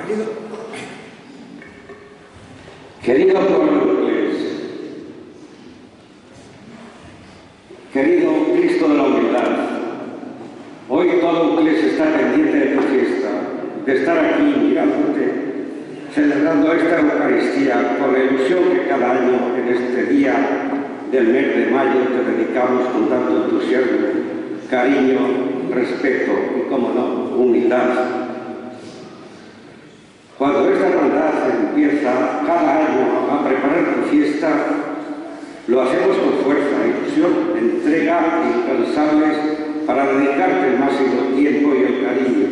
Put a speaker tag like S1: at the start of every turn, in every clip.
S1: Querido pueblo inglés, querido Cristo de la humildad, hoy todo inglés está pendiente de tu fiesta, de estar aquí mirándote, celebrando esta Eucaristía con la ilusión que cada año en este día del mes de mayo te dedicamos con tanto entusiasmo, cariño, respeto y, como no, humildad. Cuando esta hermandad empieza cada año a preparar tu fiesta, lo hacemos con fuerza, ilusión, entrega incansables para dedicarte el máximo tiempo y el cariño,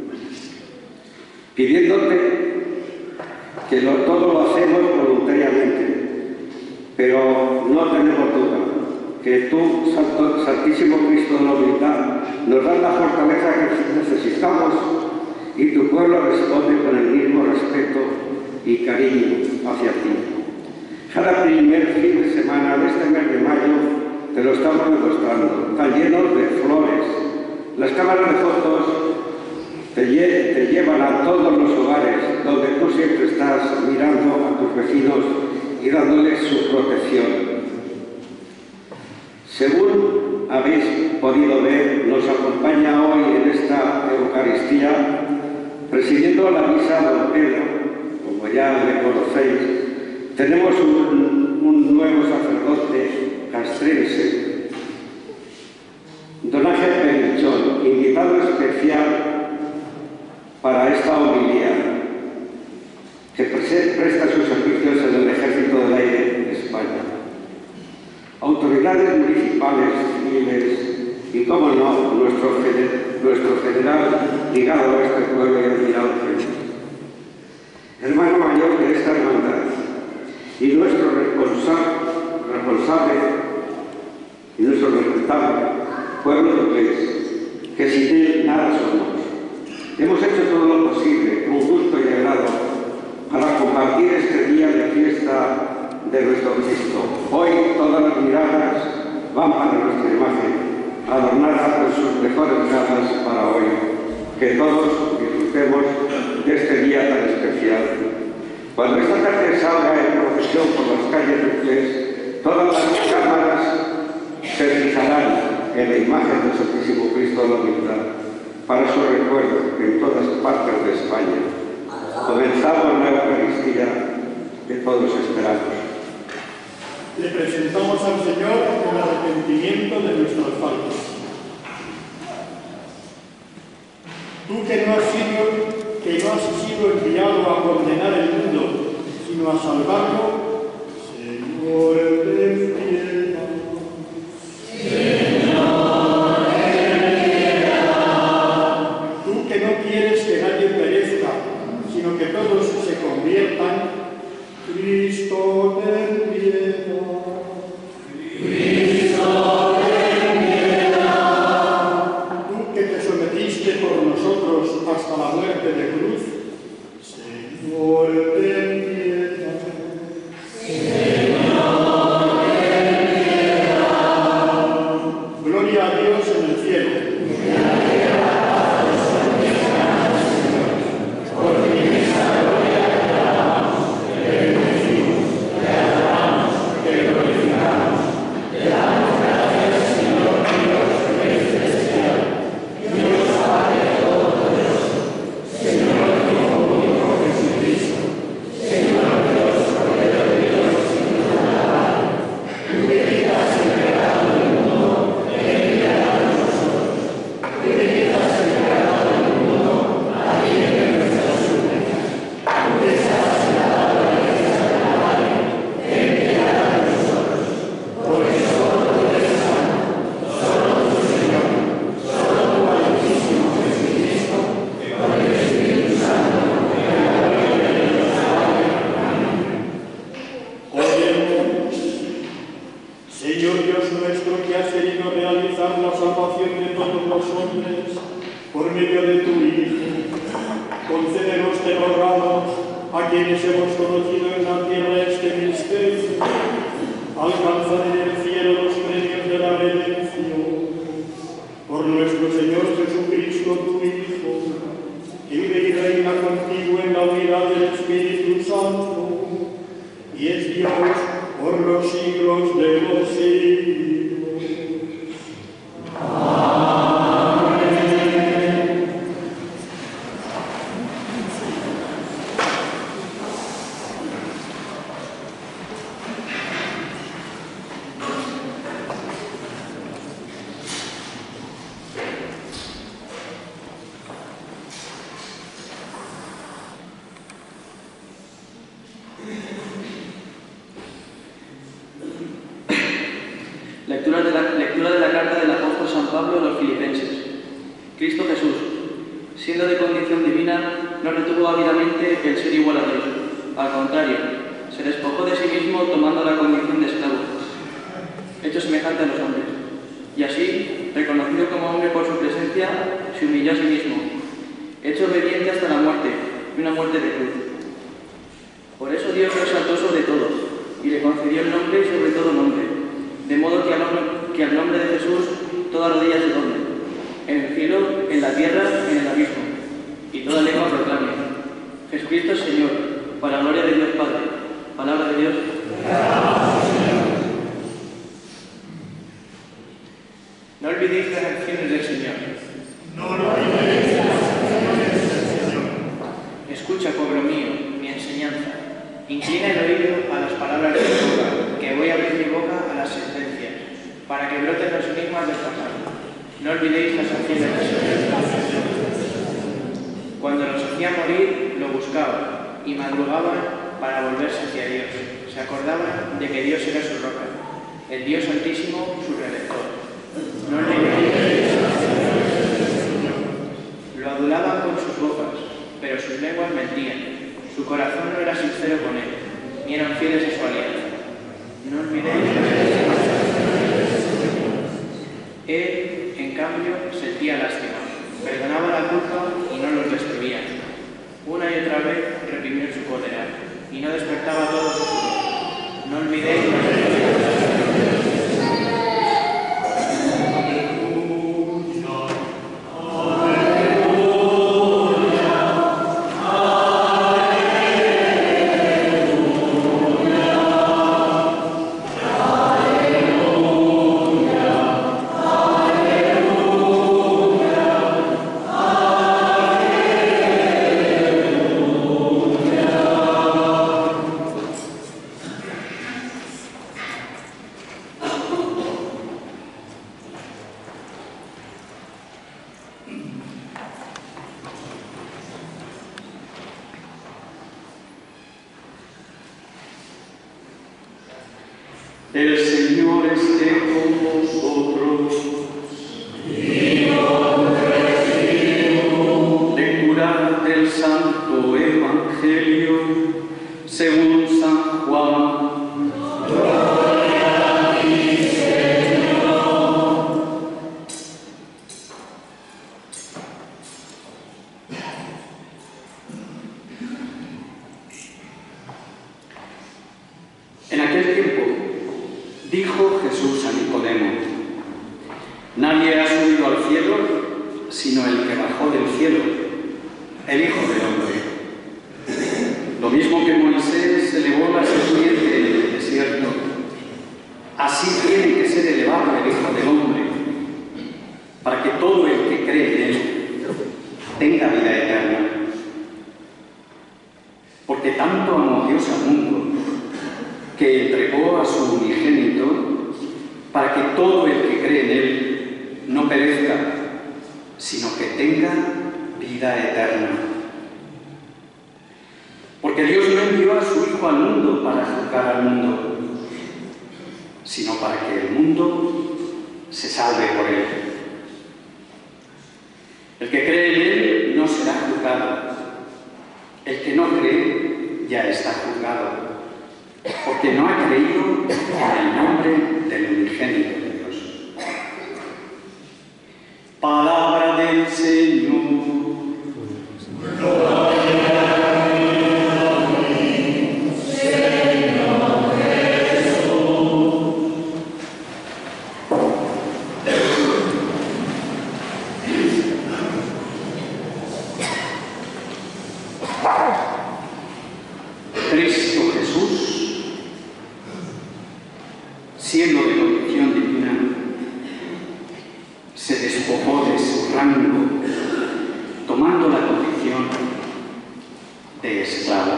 S1: pidiéndote que todo lo hacemos voluntariamente, pero no tenemos duda que tú, Santísimo Cristo de la humildad, nos das la fortaleza que necesitamos y tu pueblo responde con el mismo respeto y cariño hacia ti. Cada primer fin de semana de este mes de mayo te lo estamos demostrando, tan llenos de flores. Las cámaras de fotos te llevan a todos los hogares donde tú siempre estás mirando a tus vecinos y dándoles su protección. Según habéis podido ver, nos acompaña hoy en esta Eucaristía, presidiendo la misa don Pedro, como ya le conocéis. Tenemos un nuevo sacerdote castrense, don Ángel Penichón, invitado especial para esta homilía, que presta sus servicios en el Ejército del Aire de España. Autoridades municipales, civiles y, como no, nuestro general ligado a este pueblo y almirante, hermano mayor de esta hermandad, y nuestro responsable y nuestro respetable pueblo inglés, que sin él nada somos. Hemos hecho todo lo posible, con gusto y agrado, para compartir este día de fiesta de nuestro Cristo. Hoy todas las miradas van para nuestra imagen, adornada con sus mejores galas para hoy. Que todos disfrutemos de este día tan especial. Cuando esta tarde salga en procesión por las calles de Inglés, todas las cámaras se fijarán en la imagen del Santísimo Cristo de la humildad, para su recuerdo en todas partes de España. Comenzamos la Eucaristía que todos esperamos.
S2: Le presentamos al Señor con el arrepentimiento de nuestras faltas. Tú que no has sido enviado a condenar el mundo, sino a salvarlo, Señor, ten piedad. Señor, ten piedad. Tú que no quieres que nadie perezca, sino que todos se conviertan, Cristo, ten piedad. Cristo, ten piedad. Tú que te sometiste por nosotros hasta la muerte de cruz, Señor, ten piedad. Señor, ten piedad. Gloria a Dios en el cielo. Por nuestro Señor Jesucristo, tu Hijo, que vive y reina contigo en la
S3: San Pablo a los filipenses: Cristo Jesús, siendo de condición divina, no retuvo ávidamente el ser igual a Dios. Al contrario, se despojó de sí mismo tomando la condición de esclavo, hecho semejante a los hombres. Y así, reconocido como hombre por su presencia, se humilló a sí mismo, hecho obediente hasta la muerte, y una muerte de cruz. Por eso Dios lo exaltó sobre todo, y le concedió el nombre sobre todo nombre, de modo que al nombre de Jesús toda rodilla se doble, en el cielo, en la tierra, en el abismo, y toda lengua proclame: Jesucristo es Señor, para la gloria de Dios Padre. Palabra de Dios.
S4: No olvidéis las acciones del Señor.
S2: No olvidéis las acciones del Señor.
S4: Escucha, pueblo mío, mi enseñanza. Inclina el oído a las palabras de mi boca, que voy a abrir mi boca a las sentencias, para que broten los enigmas del pasado. No olvidéis las acciones del Señor. Cuando los hacía morir, lo buscaban y madrugaban para volverse hacia Dios. Se acordaban de que Dios era su roca, el Dios Altísimo, su Redentor. No olvidéis. Lo adulaban con sus bocas, pero sus lenguas mentían. Su corazón no era sincero con él, ni eran fieles a su alianza. No olvidéis. Él, en cambio, sentía lástima, perdonaba la culpa y no los destruía. Una y otra vez reprimió su cólera y no despertaba todo su furor. No olvidéis.
S1: El Señor esté con vosotros. Lectura del Santo Evangelio según San Juan. Gloria a ti, Señor. En aquel tiempo dijo Jesús a Nicodemo: nadie ha subido al cielo sino el que bajó del cielo, el Hijo del Hombre. Lo mismo que Moisés elevó la serpiente en el desierto, así tiene que ser elevado el Hijo del Hombre, para que todo el que cree en él tenga vida eterna. Porque tanto amó Dios al mundo, que entregó a su unigénito, para que todo el que cree en él no perezca, sino que tenga vida eterna. Porque Dios no envió a su Hijo al mundo para juzgar al mundo, sino para que el mundo se salve por él. El que cree en él no será juzgado. El que no cree ya está juzgado, porque no ha creído en el nombre del unigénito de Dios. Palabra del Señor. Cristo Jesús, siendo de condición divina, se despojó de su rango, tomando la condición de esclavo.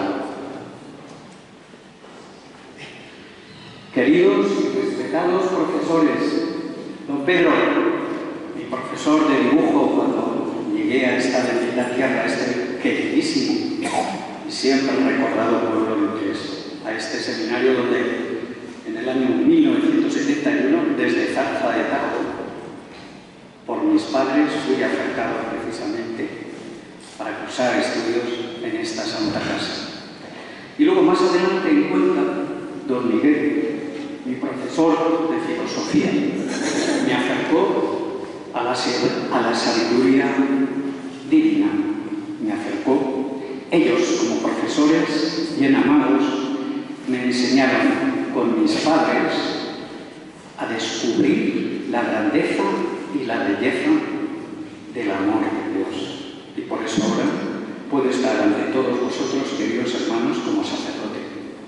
S1: Queridos y respetados profesores, don Pedro, mi profesor de dibujo cuando llegué a esta bendita tierra, este queridísimo y siempre recordado pueblo luqués, a este seminario donde en el año 1971, desde Zarza de Tajo,
S5: mis padres fui acercado precisamente para cursar estudios en esta santa casa. Y luego más adelante encuentra don Miguel, mi profesor de filosofía, me acercó a la sabiduría divina, me acercó. Ellos, como profesores bien amados, me enseñaron con mis padres a descubrir la grandeza y la belleza del amor de Dios. Y por eso ahora puedo estar ante todos vosotros, queridos hermanos, como sacerdote.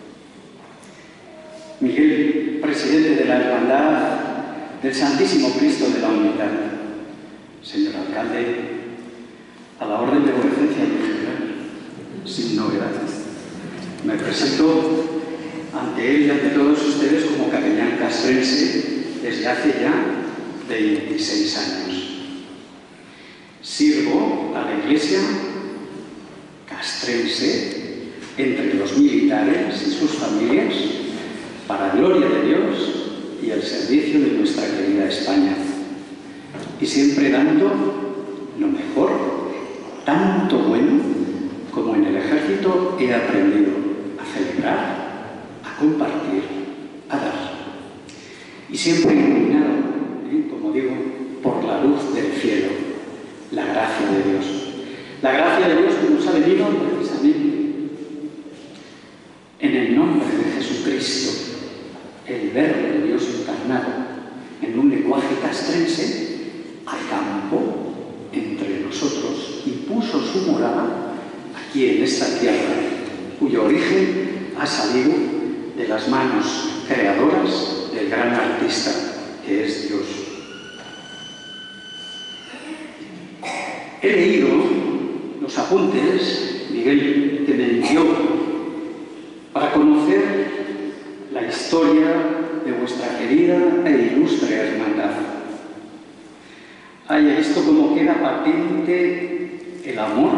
S5: Miguel, presidente de la Hermandad del Santísimo Cristo de la Humildad. Señor alcalde, a la orden de vuecencia en general, sin novedades, me presento ante él y ante todos ustedes como capellán castrense desde hace ya 26 años. Sirvo a la Iglesia castrense entre los militares y sus familias para gloria de Dios y el servicio de nuestra querida España. Y siempre dando lo mejor, tanto bueno como en el ejército he aprendido a celebrar, a compartir, a dar. Y siempre iluminado, como digo, por la luz del cielo, la gracia de Dios. La gracia de Dios que nos ha venido precisamente en el nombre de Jesucristo, el Verbo de Dios encarnado, en un lenguaje castrense, acampó entre nosotros y puso su morada aquí en esta tierra, cuyo origen ha salido de las manos creadoras del gran artista que es Dios. He leído los apuntes, Miguel, que me envió para conocer la historia de vuestra querida e ilustre hermandad. Haya visto cómo queda patente el amor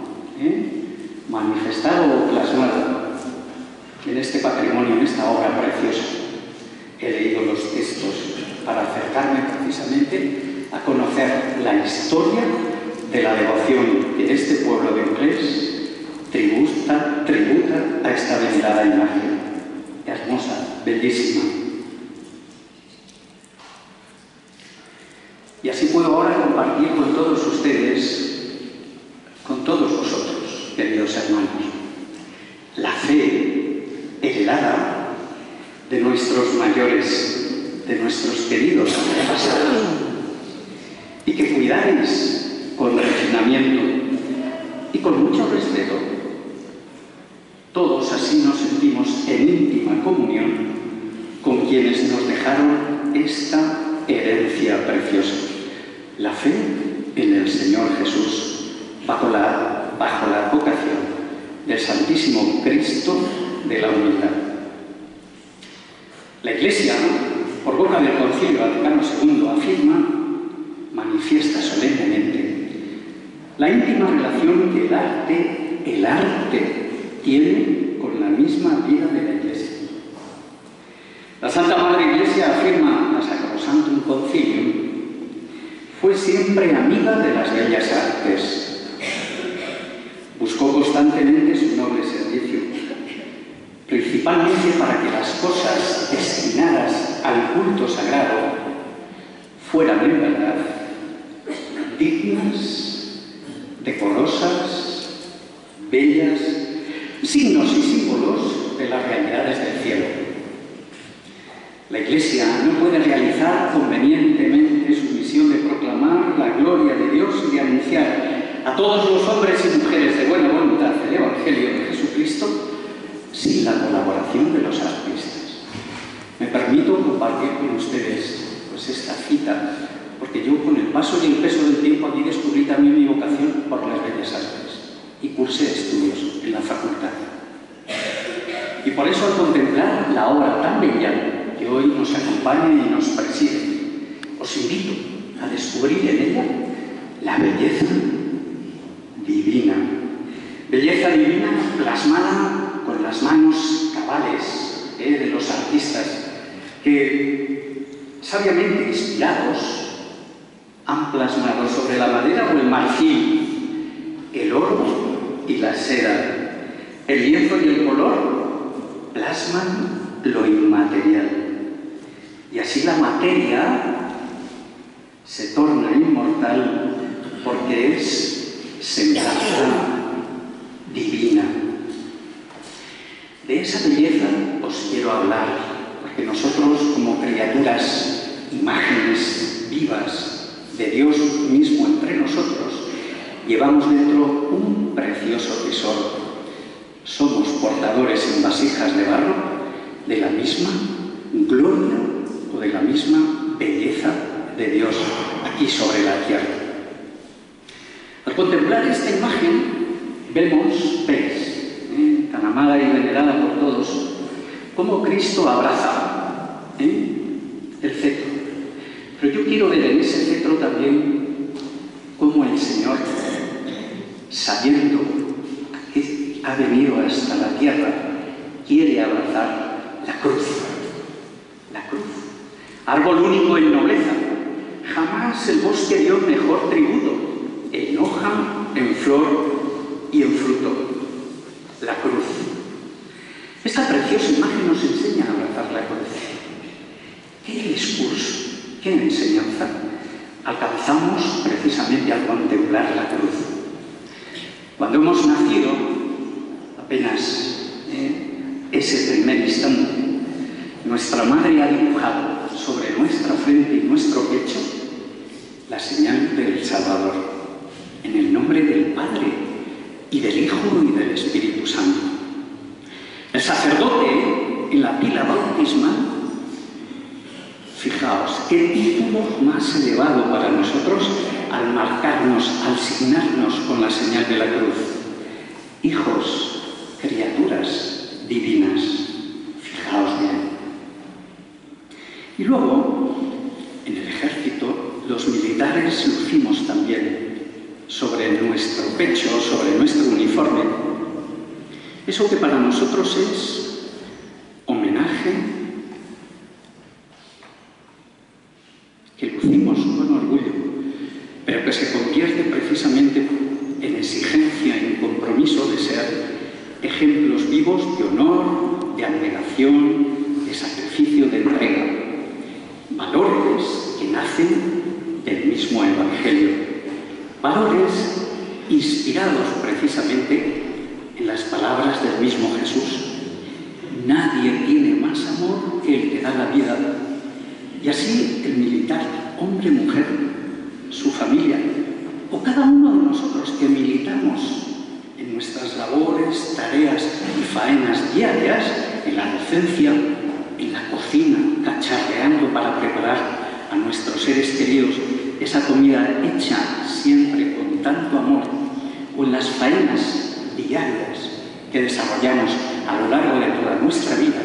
S5: manifestado o plasmado en este patrimonio, en esta obra preciosa. He leído los textos para acercarme precisamente a conocer la historia de la devoción que este pueblo de Uclés tributa a esta venerada imagen. Hermosa, bellísima. Y así puedo ahora compartir con todos ustedes, con todos vosotros, queridos hermanos, la fe heredada de nuestros mayores, de nuestros queridos antepasados, y que cuidáis con refinamiento y con mucho respeto. Todos así nos sentimos en íntima comunión con quienes nos dejaron esta herencia preciosa, la fe en el Señor Jesús, bajo la advocación del Santísimo Cristo de la Humildad. La Iglesia, por boca del Concilio Vaticano II, afirma, manifiesta solemnemente, la íntima relación que el arte tiene con la misma vida de la Iglesia. La Santa Madre Iglesia afirma a Sacrosanctum Concilium, fue siempre amiga de las bellas artes, buscó constantemente su noble servicio, principalmente para que las cosas destinadas al culto sagrado fueran en verdad dignas, decorosas, bellas, signos y símbolos de las realidades del cielo. La Iglesia no puede realizar convenientemente su misión de proclamar la gloria de Dios y de anunciar a todos los hombres y mujeres de buena voluntad el Evangelio de Jesucristo sin la colaboración de los artistas. Me permito compartir con ustedes esta cita, porque yo con el paso y el peso del tiempo aquí descubrí también mi vocación por las bellas artes y cursé estudios en la facultad. Y por eso al contemplar la obra tan bella que hoy nos acompaña y nos preside, os invito a descubrir en ella la belleza divina. Belleza divina plasmada con las manos cabales de los artistas que, sabiamente inspirados, han ha plasmado sobre la madera o el marfil, el oro y la seda. El lienzo y el color plasman lo inmaterial. Y así la materia se torna inmortal porque es semblanza divina. De esa belleza os quiero hablar, porque nosotros, como criaturas, imágenes vivas de Dios mismo entre nosotros, llevamos dentro un precioso tesoro. Somos portadores en vasijas de barro de la misma gloria o de la misma belleza de Dios aquí sobre la tierra. Al contemplar esta imagen veis, tan amada y venerada por todos, cómo Cristo abraza el cetro. Pero yo quiero ver en ese cetro también cómo el Señor, sabiendo que ha venido hasta la tierra, quiere abrazar la cruz. La cruz. Árbol único en nobleza. Jamás el bosque dio mejor tributo, en hoja, en flor y en fruto. La cruz. Esta preciosa imagen nos enseña a abrazar la cruz. ¿Qué discurso, qué enseñanza alcanzamos precisamente al contemplar la cruz? Cuando hemos nacido, apenas ese primer instante, nuestra madre ha dibujado sobre nuestra frente y nuestro pecho la señal del Salvador, en el nombre del Padre, y del Hijo y del Espíritu Santo. El sacerdote, en la pila bautismal, fijaos, qué título más elevado para nosotros al marcarnos, al signarnos con la señal de la cruz. Hijos, criaturas divinas. Fijaos bien. Y luego, en el ejército, los militares lucimos también sobre nuestro pecho, sobre nuestro uniforme, eso que para nosotros es homenaje, que lucimos con orgullo, pero que se convierte precisamente en exigencia, en compromiso de ser ejemplos vivos de honor, de abnegación, de sacrificio, de entrega, valores que nacen del mismo Evangelio. Valores inspirados precisamente en las palabras del mismo Jesús. Nadie tiene más amor que el que da la vida. Y así el militar, hombre, mujer, su familia, o cada uno de nosotros que militamos en nuestras labores, tareas y faenas diarias, en la docencia, en la cocina, cacharreando para preparar a nuestros seres queridos esa comida hecha siempre con tanto amor, o en las faenas diarias que desarrollamos a lo largo de toda nuestra vida,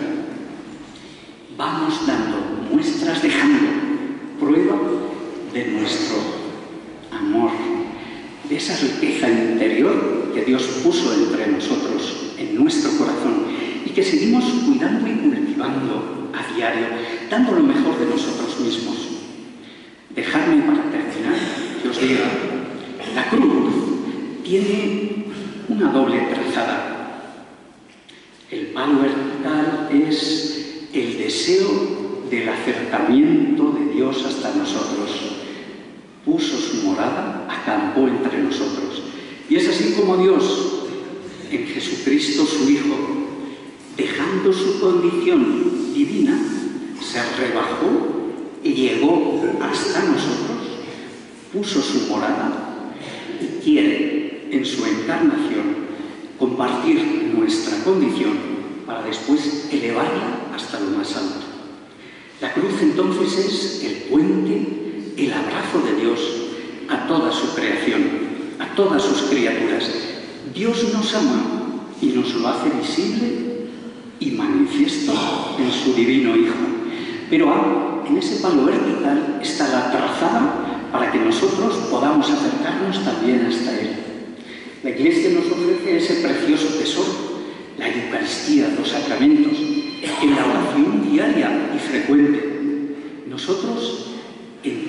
S5: vamos dando muestras, dejando prueba de nuestro amor, de esa riqueza interior que Dios puso entre nosotros, en nuestro corazón, y que seguimos cuidando y cultivando a diario, dando lo mejor de nosotros mismos. Dejadme para terminar que os diga, la cruz tiene una doble trazada. El palo vertical es el deseo del acercamiento de Dios hasta nosotros. Puso su morada, acampó entre nosotros. Y es así como Dios, en Jesucristo su Hijo, dejando su condición divina, se rebajó y llegó hasta nosotros, puso su morada y quiere, en su encarnación, compartir nuestra condición para después elevarla hasta lo más alto. La cruz entonces es el puente, el abrazo de Dios a toda su creación, a todas sus criaturas. Dios nos ama y nos lo hace visible y manifiesto en su divino Hijo. Pero en ese palo vertical está la trazada para que nosotros podamos acercarnos también hasta Él. La Iglesia nos ofrece ese precioso tesoro, la Eucaristía, los sacramentos, en la oración diaria y frecuente. Nosotros entramos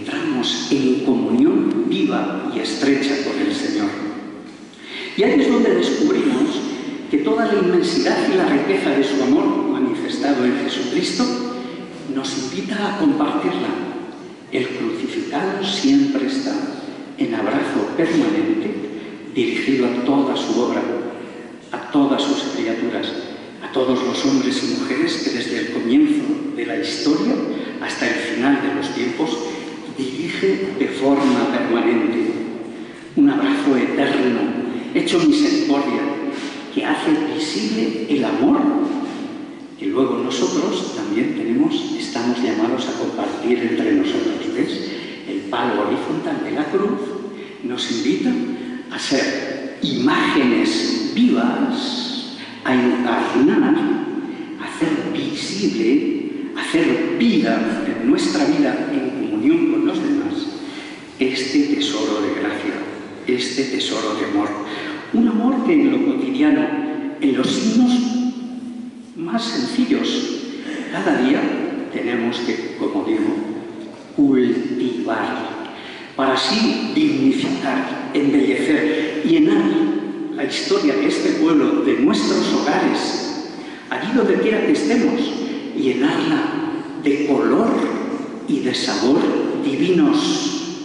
S5: estamos en comunión viva y estrecha con el Señor. Y ahí es donde descubrimos que toda la inmensidad y la riqueza de su amor manifestado en Jesucristo nos invita a compartirla. El crucificado siempre está en abrazo permanente, dirigido a toda su obra, a todas sus criaturas, a todos los hombres y mujeres que desde el comienzo de la historia hasta el final de los tiempos dirige de forma permanente. Un abrazo eterno, hecho misericordia, que hace visible el amor que luego nosotros también estamos llamados a compartir entre nosotros. ¿Ves? El palo horizontal de la cruz nos invita a ser imágenes vivas, a encarnar, a hacer visible, a hacer vida en nuestra vida en comunión con los demás, este tesoro de gracia, este tesoro de amor. Un amor que en lo cotidiano, en los signos más sencillos, cada día tenemos que, como digo, cultivar, para así dignificar, embellecer, llenar la historia de este pueblo, de nuestros hogares, allí donde quiera que estemos, llenarla de color y de sabor divinos,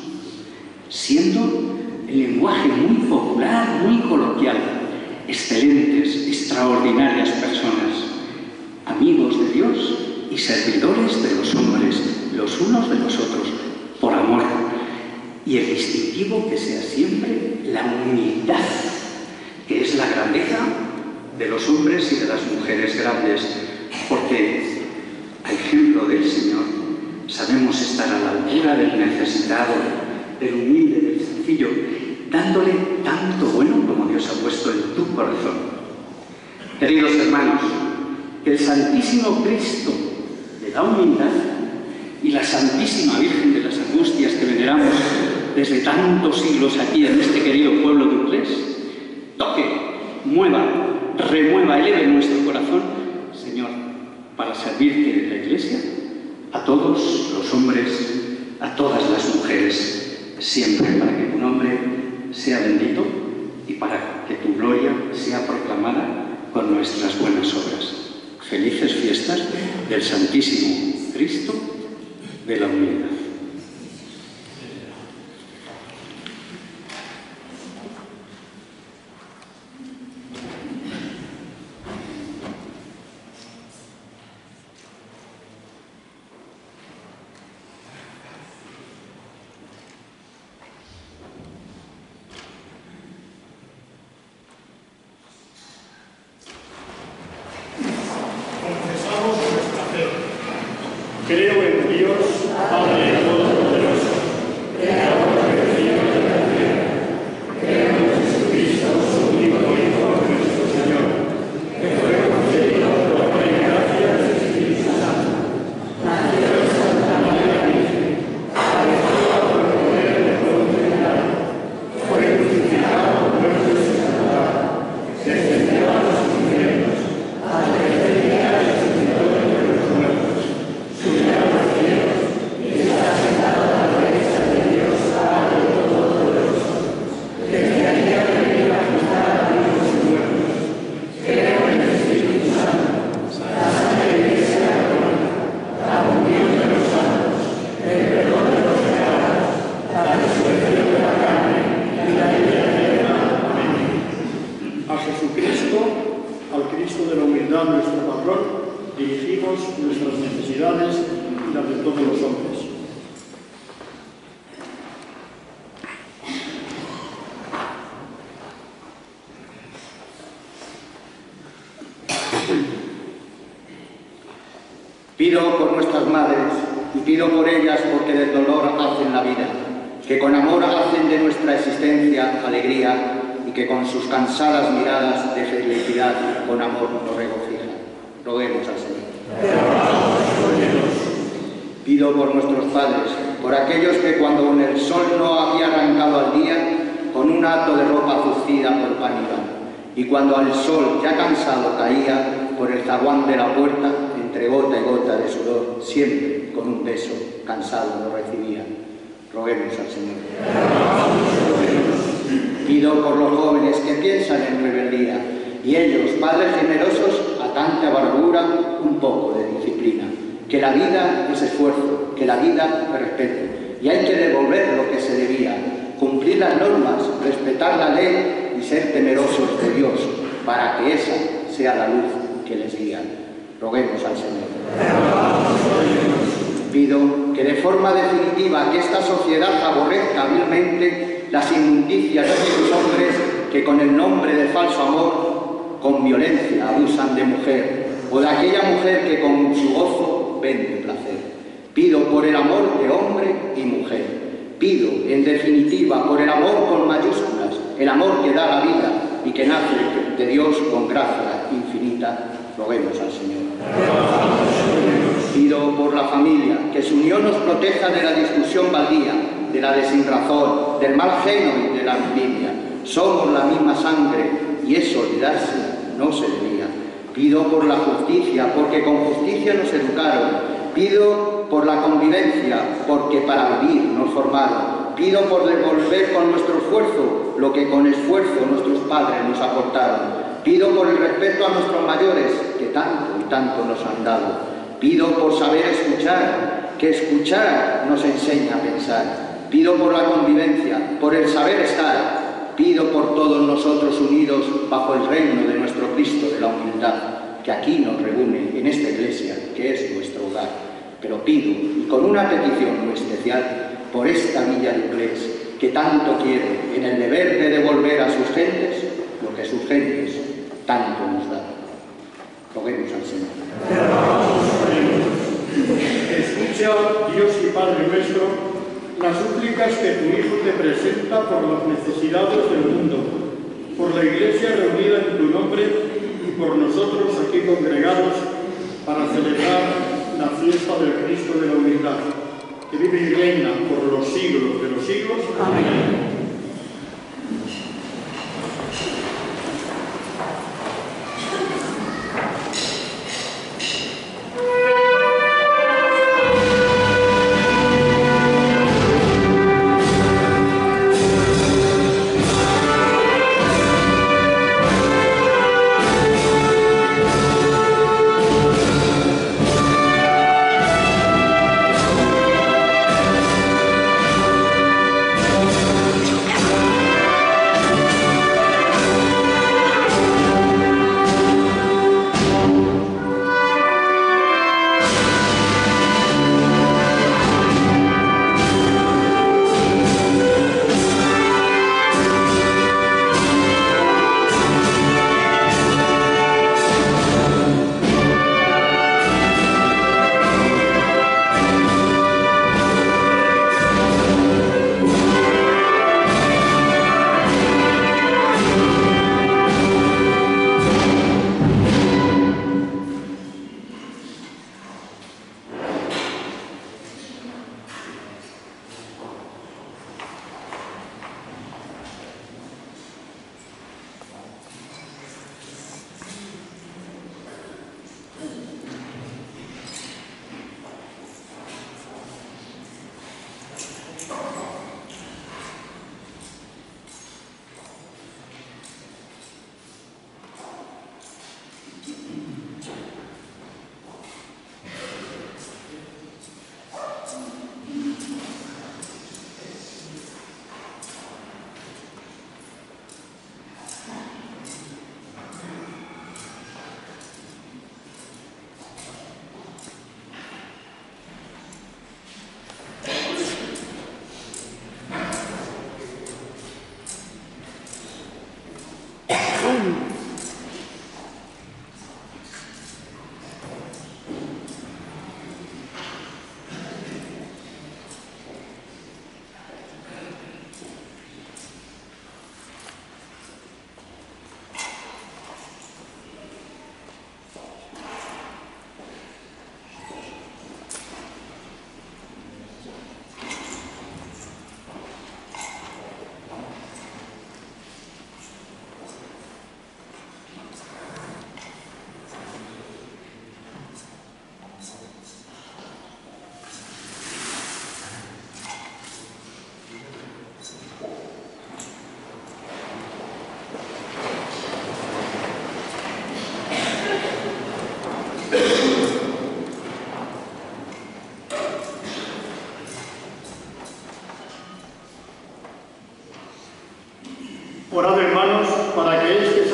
S5: siendo el lenguaje muy popular, muy coloquial, excelentes, extraordinarias personas, amigos de Dios y servidores de los hombres, los unos de los otros, por amor. Y el distintivo que sea siempre la humildad, que es la grandeza de los hombres y de las mujeres grandes, porque, a ejemplo del Señor, sabemos estar a la altura del necesitado, del humilde, del sencillo, dándole tanto bueno como Dios ha puesto en tu corazón. Queridos hermanos, que el Santísimo Cristo de la humildad y la Santísima Virgen de las Angustias que veneramos desde tantos siglos aquí en este querido pueblo de Uclés, toque, mueva, remueva, eleve nuestro corazón, Señor, para servirte en la Iglesia, a todos los hombres, a todas las mujeres, siempre para que tu nombre sea bendito y para que tu gloria sea proclamada con nuestras buenas obras. Felices fiestas del Santísimo Cristo de la Humildad.
S2: Creo en Dios, Padre Todopoderoso, Creador del cielo y de la tierra. Creo en Jesucristo, su único Hijo, nuestro Señor, que fue concebido por obra y gracia del Espíritu Santo. Nació de Santa María Virgen, padeció bajo el poder de Poncio Pilato, fue crucificado, muerto y sepultado, descendió a los infiernos, al tercer día resucitó entre los muertos. Subió a los cielos y está sentado a la derecha de Dios, Padre Todopoderoso. Desde allí ha venido a juzgar a vivos y muertos. Creo en el Espíritu Santo, la Santa Iglesia Católica, la comunión de los santos, el perdón de los pecados, la resurrección de la carne y la vida eterna. Amén. A Jesucristo, al Cristo de la humildad, nuestro patrón, dirigimos nuestras necesidades y las de todos los hombres.
S6: Pido por nuestras madres y pido por ellas porque del dolor hacen la vida, que con amor hacen de nuestra existencia alegría y que con sus cansadas miradas de felicidad con amor nos regocijan. Roguemos al Señor. Pido por nuestros padres, por aquellos que cuando el sol no había arrancado al día, con un hato de ropa zucida por pan iban, y cuando al sol ya cansado caía, por el zaguán de la puerta, entre gota y gota de sudor, siempre con un beso cansado lo recibían. Roguemos al Señor. Pido por los jóvenes que piensan en rebeldía y ellos, padres generosos, a tanta amargura, un poco de disciplina. Que la vida es esfuerzo, que la vida es respeto y hay que devolver lo que se debía, cumplir las normas, respetar la ley y ser temerosos de Dios para que esa sea la luz que les guía. Roguemos al Señor. Pido que de forma definitiva que esta sociedad aborrezca vilmente las injusticias de aquellos hombres que con el nombre de falso amor, con violencia abusan de mujer, o de aquella mujer que con su gozo vende placer. Pido por el amor de hombre y mujer. Pido, en definitiva, por el amor con mayúsculas, el amor que da la vida y que nace de Dios con gracia infinita. Roguemos al Señor. Pido por la familia, que su unión nos proteja de la discusión baldía, de la desinrazón, del mal genio y de la envidia. Somos la misma sangre y eso olvidarse no se debía. Pido por la justicia, porque con justicia nos educaron. Pido por la convivencia, porque para vivir nos formaron. Pido por devolver con nuestro esfuerzo lo que con esfuerzo nuestros padres nos aportaron. Pido por el respeto a nuestros mayores, que tanto y tanto nos han dado. Pido por saber escuchar, que escuchar nos enseña a pensar. Pido por la convivencia, por el saber estar. Pido por todos nosotros unidos bajo el reino de nuestro Cristo de la humildad, que aquí nos reúne en esta iglesia, que es nuestro hogar. Pero pido, y con una petición muy especial, por esta Villa de Uclés, que tanto quiere en el deber de devolver a sus gentes lo que sus gentes tanto nos dan. Roguemos al Señor.
S2: Escucha, Dios y Padre nuestro, las súplicas que tu Hijo te presenta por las necesidades del mundo, por la Iglesia reunida en tu nombre y por nosotros aquí congregados para celebrar la fiesta del Cristo de la humildad, que vive y reina por los siglos de los siglos. Amén.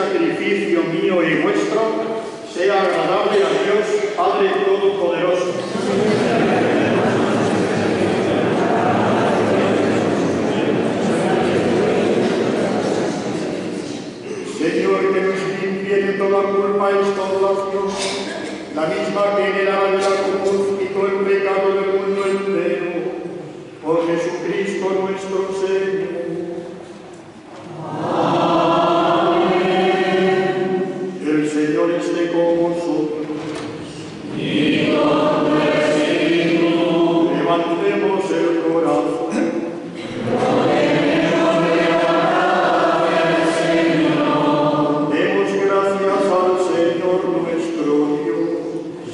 S2: sacrificio mío y vuestro sea agradable a Dios, Padre Todopoderoso. Señor, que nos limpie de toda culpa y toda acción, la misma que en el ala de la cruz quitó el pecado del mundo entero, por Jesucristo nuestro Señor. El Señor esté con vosotros. Y con tu espíritu. Levantemos el corazón. Demos gracias al Señor nuestro Dios.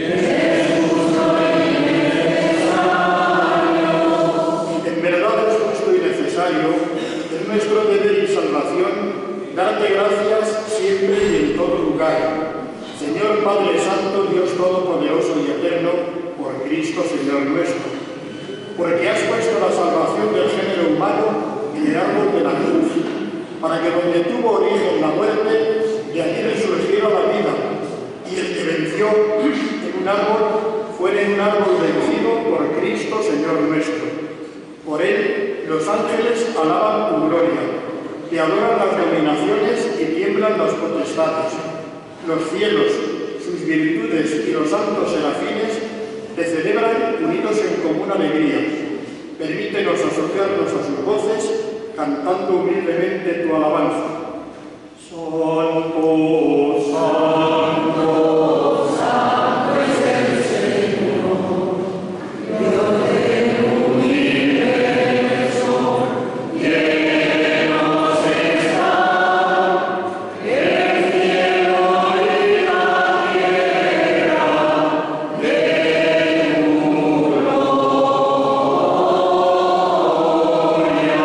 S2: En verdad es justo y necesario, es nuestro deber y salvación, darte gracias siempre y en todo lugar. Señor Padre Santo, Dios Todopoderoso y Eterno, por Cristo Señor nuestro, porque has puesto la salvación del género humano en el árbol de la cruz, para que donde tuvo origen la muerte, de allí resurgiera la vida, y el que venció en un árbol fuera en un árbol vencido por Cristo Señor nuestro. Por él los ángeles alaban tu gloria, te adoran las dominaciones y tiemblan las potestades. Los cielos, sus virtudes y los santos serafines te celebran unidos en común alegría. Permítenos asociarnos a sus voces, cantando humildemente tu alabanza. Santo, santo, santo es el Señor, Dios del universo, llenos está el cielo y la tierra de tu gloria.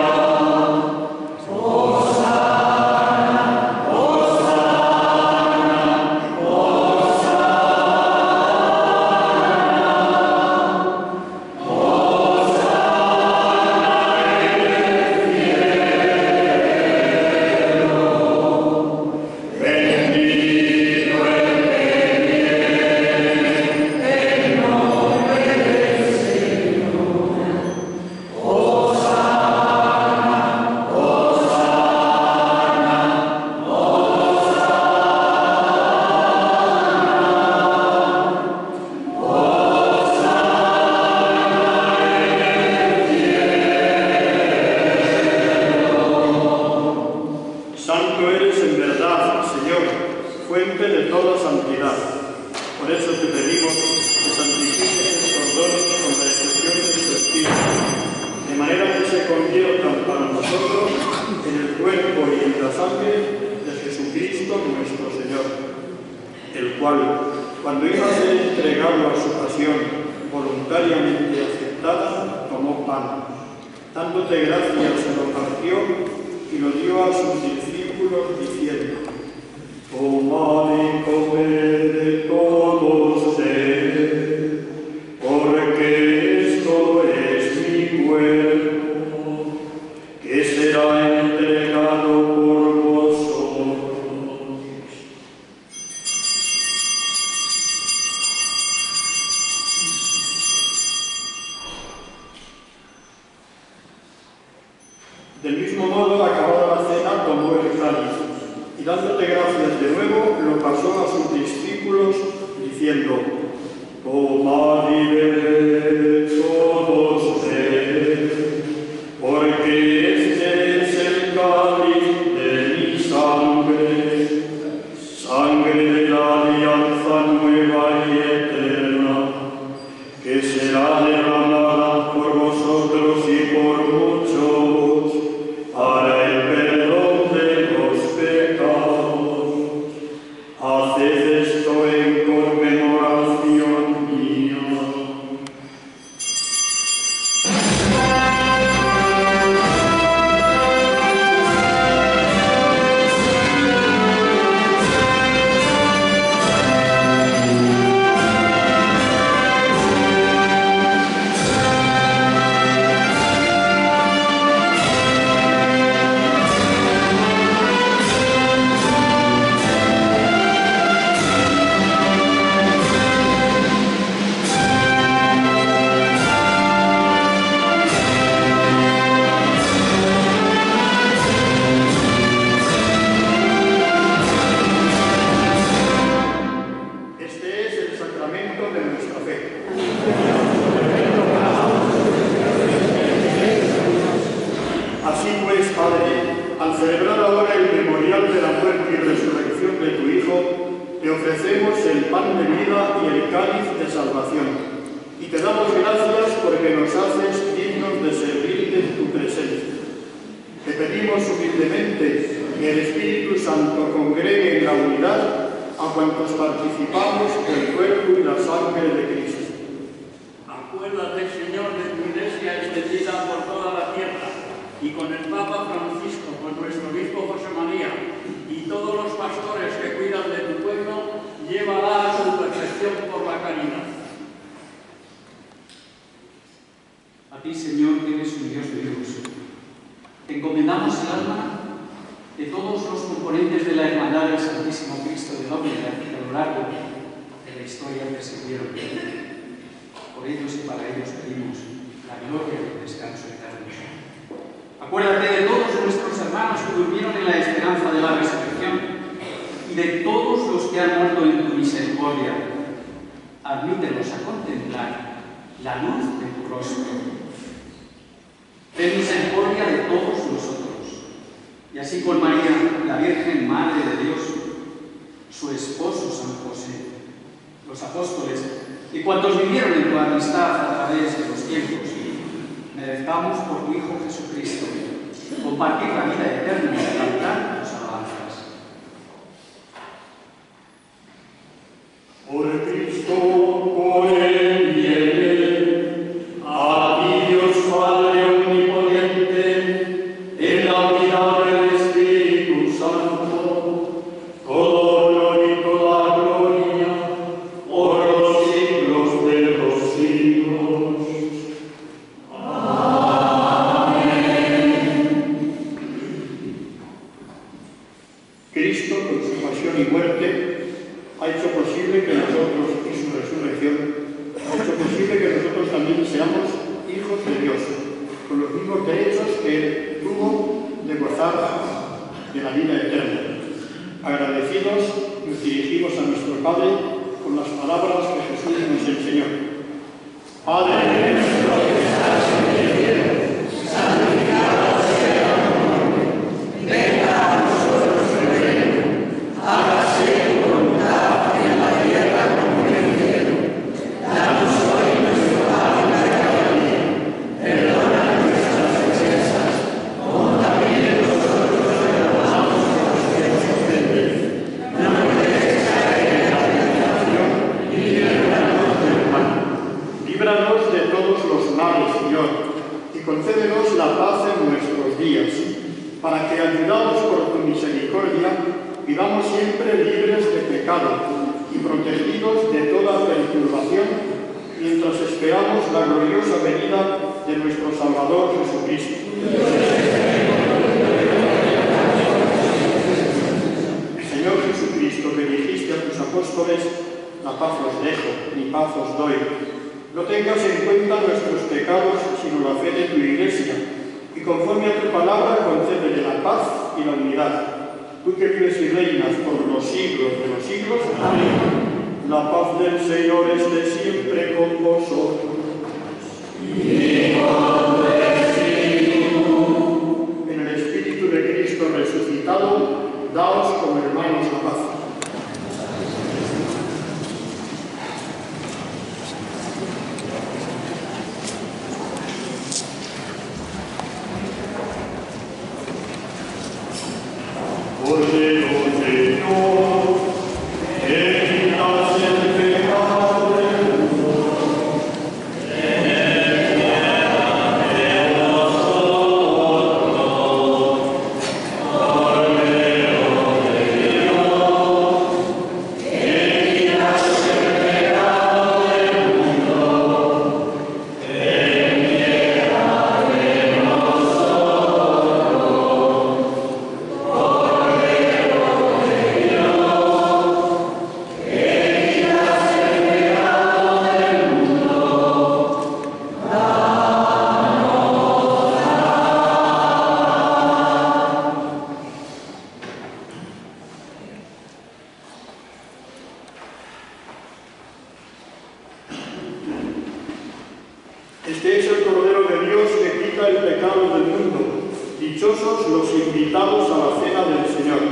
S2: Santo eres en verdad, Señor, fuente de toda santidad. Por eso te pedimos que santifiques estos dones con la excepción de tu Espíritu, de manera que se conviertan para nosotros en el cuerpo y en la sangre de Jesucristo nuestro Señor, el cual, cuando iba a ser entregado a su pasión voluntariamente aceptada, tomó pan. Dándote gracias, lo partió y lo dio a sus discípulos diciendo: tomad y comed de todos él, porque esto es mi cuerpo, que será entregado por vosotros. Del mismo modo, acabada la cena, tomó el cáliz, y dándote gracias de nuevo, lo pasó a sus discípulos, diciendo: tomad y bebed todos de él, porque este es el cáliz de mi sangre, sangre de la alianza nueva y eterna, que será derramada por vosotros y por muchos, para el perdón de los pecados. Haced esto en conmemoración mía. haces dignos de servirte en tu presencia. Te pedimos humildemente que el Espíritu Santo congregue en la unidad a cuantos participamos del cuerpo y la sangre de Cristo.
S7: Acuérdate, Señor, de tu Iglesia extendida por toda la tierra, y con el Papa Francisco, con nuestro obispo José María, y todos los pastores que cuidan de tu pueblo, llévala a su perfección por la caridad.
S8: A ti, Señor, que eres un Dios de Dios, te encomendamos el alma de todos los componentes de la Hermandad del Santísimo Cristo de la Unidad que a lo largo de la historia te sirvieron. Por ellos y para ellos pedimos la gloria y el descanso eterno. Acuérdate de todos nuestros hermanos que durmieron en la esperanza de la resurrección y de todos los que han muerto en tu misericordia. Admítelos a contemplar la luz de tu rostro. Ten misericordia de todos nosotros. Y así con María, la Virgen Madre de Dios, su esposo San José, los apóstoles y cuantos vivieron en tu amistad a través de los tiempos, merezcamos por tu Hijo Jesucristo compartir la vida eterna y cantar tus alabanzas.
S2: Por Cristo, por Él y en Él, a ti Dios Padre omnipotente, en la unidad del Espíritu Santo, todo honor y toda gloria, por los siglos de los siglos. Cristo, con su pasión y muerte, ha hecho posible que nosotros, y su resurrección, ha hecho posible que nosotros también seamos hijos de Dios, con los mismos derechos que Él tuvo de gozar de la vida eterna. Agradecidos, nos dirigimos a nuestro Padre con las palabras que Jesús nos enseñó. Padre nuestro que estás en el cielo, santificado sea tu nombre. Venga a nosotros tu reino. Hágase tu voluntad en la tierra como en el cielo. Danos hoy nuestro pan de cada día. Perdona nuestras ofensas, como también nosotros perdonamos a los que nos ofenden. No nos dejes caer en la tentación y líbranos del mal. Líbranos de todos los males, Señor, y concédenos la paz en nuestros días, para que, ayudados por tu misericordia, vivamos siempre libres de pecado y protegidos de toda perturbación, mientras esperamos la gloriosa venida de nuestro Salvador Jesucristo. Señor Jesucristo, que dijiste a tus apóstoles, la paz os dejo, mi paz os doy. No tengas en cuenta nuestros pecados, sino la fe de tu Iglesia, y conforme a tu palabra concédele la paz y la unidad. Tú que vives y reinas por los siglos de los siglos. Amén. La paz del Señor esté siempre con vosotros. Y con tu espíritu. En el Espíritu de Cristo resucitado, daos como hermanos la paz. Este es el Cordero de Dios que quita el pecado del mundo. Dichosos los invitados a la cena del Señor.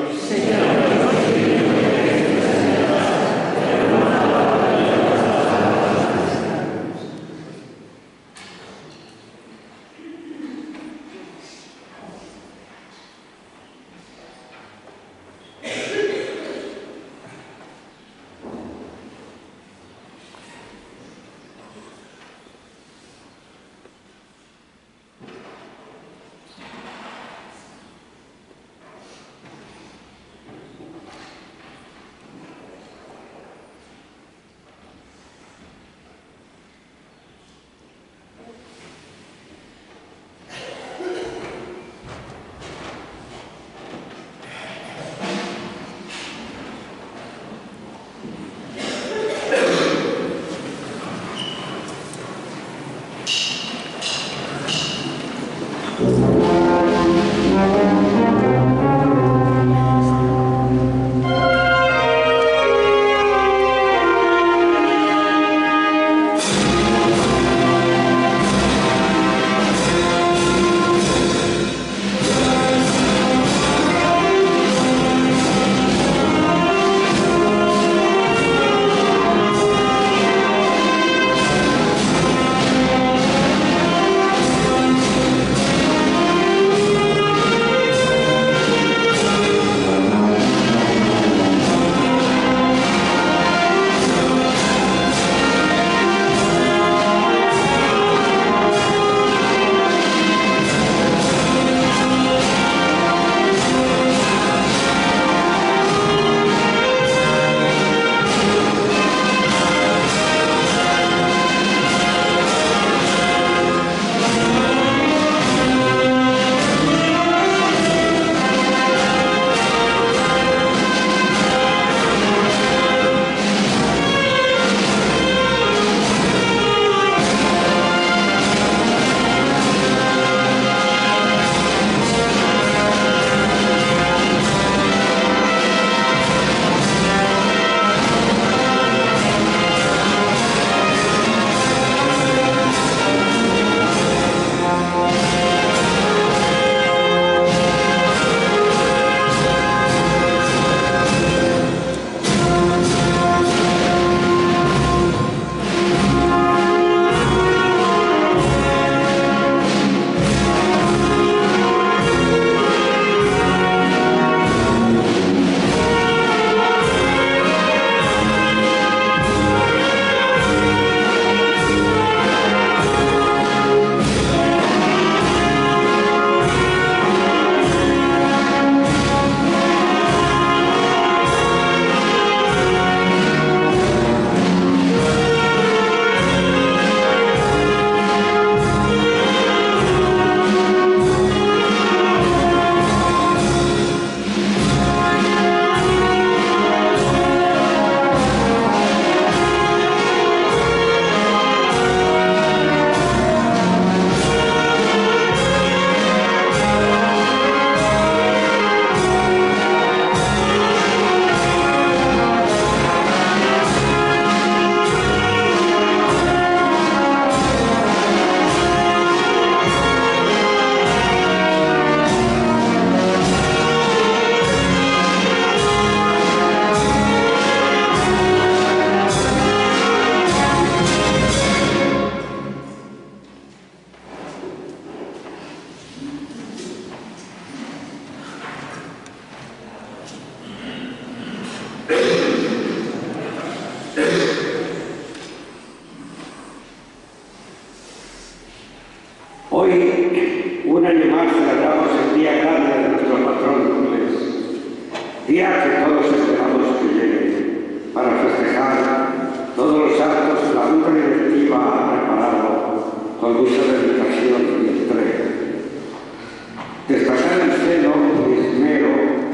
S1: Hoy, un año más, celebramos el día grande de nuestro patrón inglés, día que todos esperamos que llegue, para festejar todos los actos que la Junta Directiva ha preparado con mucha dedicación y entrega. Destacar el celo y esmero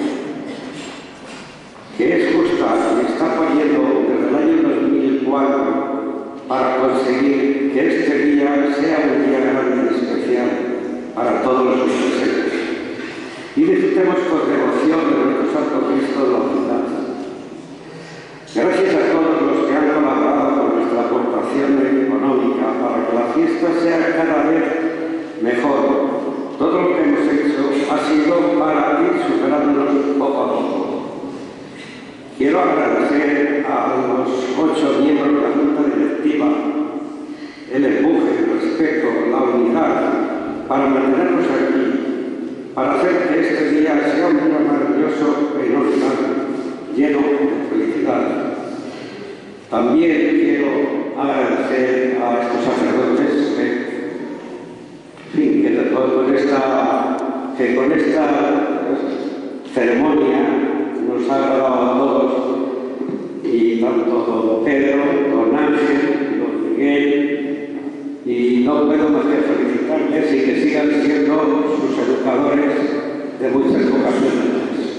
S1: que es justa y está poniendo desde el año 2004 para conseguir que este día sea un día grande y especial para todos los presentes. Y disfrutemos con devoción de nuestro Santo Cristo de la Humildad. Gracias a todos los que han colaborado con nuestra aportación económica para que la fiesta sea cada vez mejor. Todo lo que hemos hecho ha sido para ir superándonos poco a poco. Quiero agradecer a los 8 miembros de la Junta Directiva el empuje, el respeto, la unidad para mantenernos aquí, para hacer que este día sea un día maravilloso e inolvidable, lleno de felicidad. También quiero agradecer a estos sacerdotes que con esta ceremonia nos ha agradado a todos, y tanto don Pedro, don Ángel, don Miguel, y no puedo más que felicitarles y que sigan siendo sus educadores de muchas ocasiones.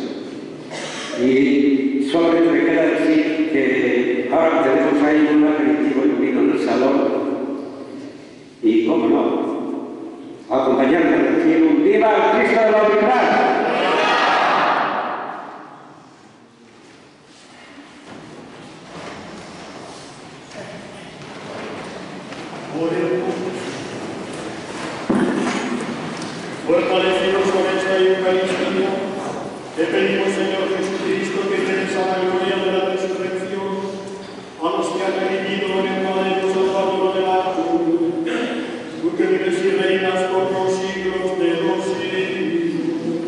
S1: Y solamente me queda decir que ahora tenemos ahí un aperitivo y un vino en el salón, y cómo no, acompañarme a decir un ¡viva el Cristo de la Humildad!
S2: Fortalecidos con esta Eucaristía, te pedimos, Señor Jesucristo, que llenes a la gloria de la resurrección a los que han recibido en el Madero Salvador de la cruz, tú que vives y reinas por los siglos de los siglos.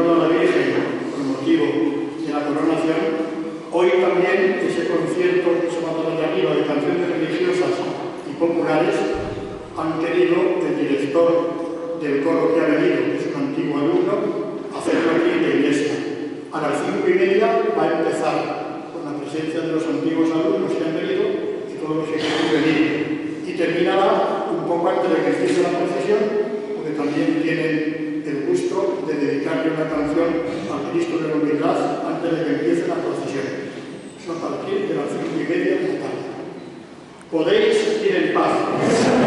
S2: a la Virgen con motivo de la coronación, hoy también ese concierto que se va a dar de arriba de canciones religiosas y populares han querido el director del coro que ha venido, que es un antiguo alumno, hacerlo aquí en la iglesia. A las 5:30 va a empezar con la presencia de los antiguos alumnos que han venido y todos los que quieren venir. Y terminará un poco antes de que empiece la procesión, porque también tienen el gusto de dedicarle una canción al Cristo de la Humildad antes de que empiece la procesión. Eso a partir de las 5:30 de la tarde. Podéis ir en paz.